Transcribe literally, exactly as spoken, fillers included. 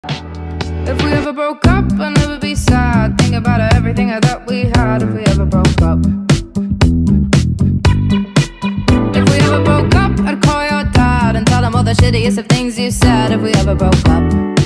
If we ever broke up, I'd never be sad. Think about everything that we had. If we ever broke up, if we ever broke up, I'd call your dad and tell him all the shittiest of things you said. If we ever broke up.